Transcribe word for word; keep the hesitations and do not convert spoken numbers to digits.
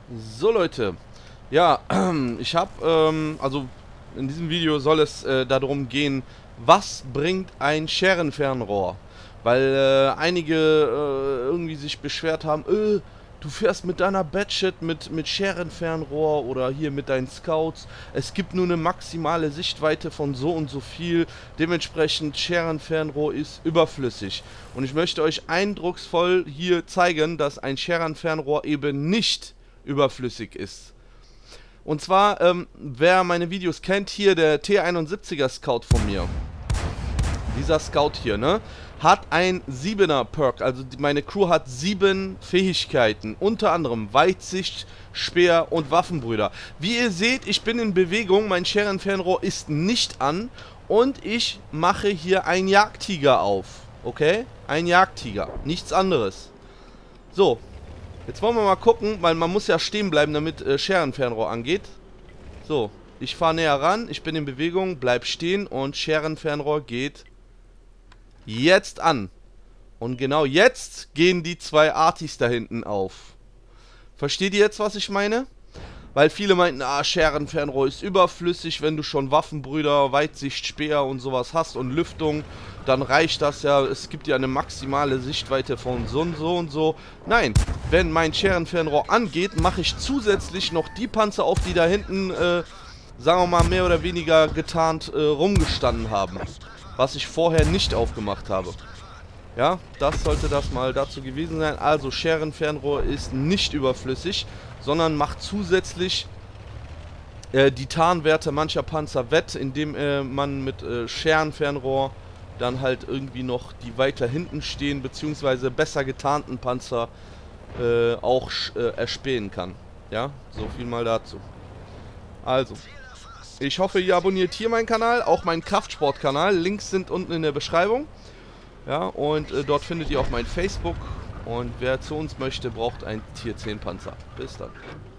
So Leute, ja, ich habe, ähm, also in diesem Video soll es äh, darum gehen, was bringt ein Scherenfernrohr? Weil äh, einige äh, irgendwie sich beschwert haben, äh, du fährst mit deiner Batchet mit, mit Scherenfernrohr oder hier mit deinen Scouts. Es gibt nur eine maximale Sichtweite von so und so viel. Dementsprechend Scherenfernrohr ist überflüssig. Und ich möchte euch eindrucksvoll hier zeigen, dass ein Scherenfernrohr eben nicht überflüssig ist. Und zwar, ähm, wer meine Videos kennt, hier der T einundsiebziger Scout von mir. Dieser Scout hier, ne? Hat ein siebener Perk, also die, meine Crew hat sieben Fähigkeiten, unter anderem Weitsicht, Speer und Waffenbrüder. Wie ihr seht, ich bin in Bewegung, mein Scherenfernrohr ist nicht an und ich mache hier einen Jagdtiger auf, okay? Ein Jagdtiger, nichts anderes. So, jetzt wollen wir mal gucken, weil man muss ja stehen bleiben, damit äh, Scherenfernrohr angeht. So, ich fahre näher ran, ich bin in Bewegung, bleib stehen und Scherenfernrohr geht jetzt an. Und genau jetzt gehen die zwei Artis da hinten auf. Versteht ihr jetzt, was ich meine? Weil viele meinten, ah, Scherenfernrohr ist überflüssig, wenn du schon Waffenbrüder, Weitsicht, Speer und sowas hast und Lüftung, dann reicht das ja, es gibt ja eine maximale Sichtweite von so und so und so. Nein, wenn mein Scherenfernrohr angeht, mache ich zusätzlich noch die Panzer auf, die da hinten, äh, sagen wir mal, mehr oder weniger getarnt äh, rumgestanden haben. Was ich vorher nicht aufgemacht habe. Ja, das sollte das mal dazu gewesen sein. Also Scherenfernrohr ist nicht überflüssig, sondern macht zusätzlich äh, die Tarnwerte mancher Panzer wett, indem äh, man mit äh, Scherenfernrohr dann halt irgendwie noch die weiter hinten stehen, beziehungsweise besser getarnten Panzer äh, auch äh, erspähen kann. Ja, so viel mal dazu. Also, ich hoffe, ihr abonniert hier meinen Kanal, auch meinen Kraftsport-Kanal. Links sind unten in der Beschreibung. Ja, und äh, dort findet ihr auch mein Facebook. Und wer zu uns möchte, braucht ein Tier zehn Panzer. Bis dann.